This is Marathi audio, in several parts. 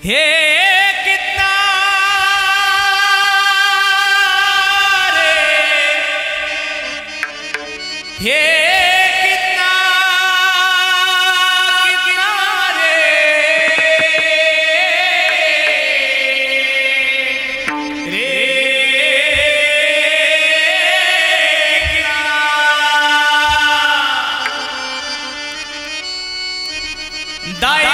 हे कितना रे हे कितना कितना रे रे दाई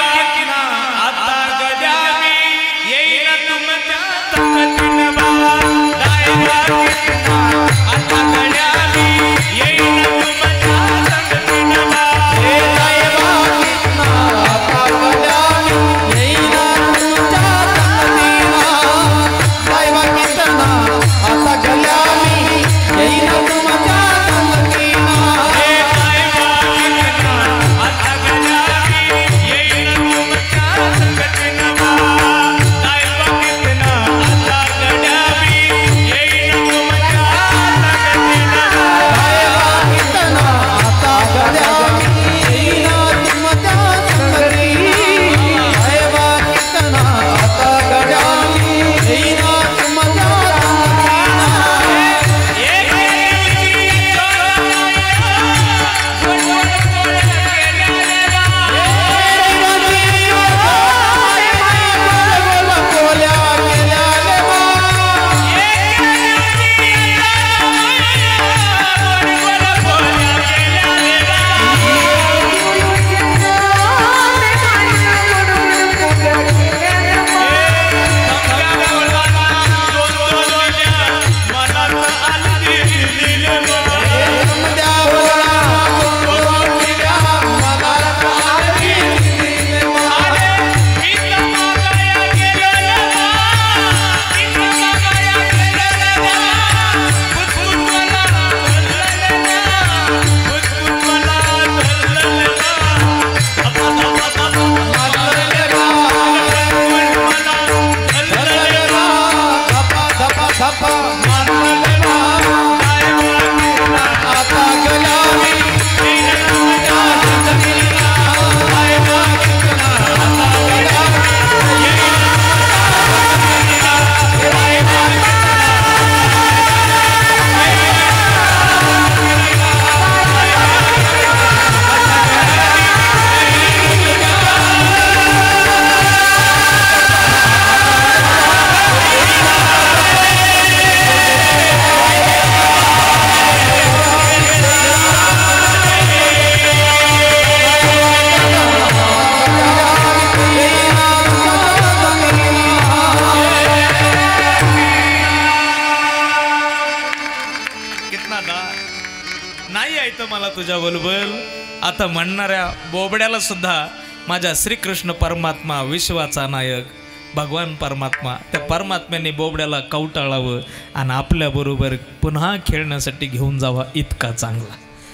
नाही ऐकतं मला तुझ्या बलबल आता म्हणणाऱ्या बोबड्याला सुद्धा माझ्या श्रीकृष्ण परमात्मा विश्वाचा नायक भगवान परमात्मा त्या परमात्म्याने बोबड्याला कवटाळावं आणि आपल्याबरोबर पुन्हा खेळण्यासाठी घेऊन जावा इतका चांगला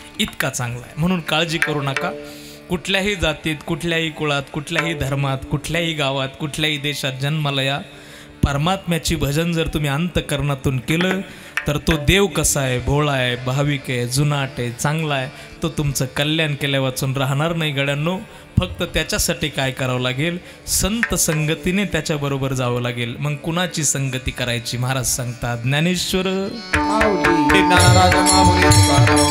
आहे. म्हणून काळजी करू नका. कुठल्याही जातीत कुठल्याही कुळात कुठल्याही धर्मात कुठल्याही गावात कुठल्याही देशात जन्माला या परमात्म्याची भजन जर तुम्ही अंतःकरणातून केलं तर तो देव कसा आहे, भोळा आहे, भाविक आहे, जुनाट आहे, चांगला आहे, तो तुमचं कल्याण केल्या वाचून राहणार नाही गड्यांनो. फक्त त्याच्यासाठी काय करावं लागेल, संत संगतीने त्याच्याबरोबर जावं लागेल. मग कुणाची संगती करायची महाराज सांगतात ज्ञानेश्वर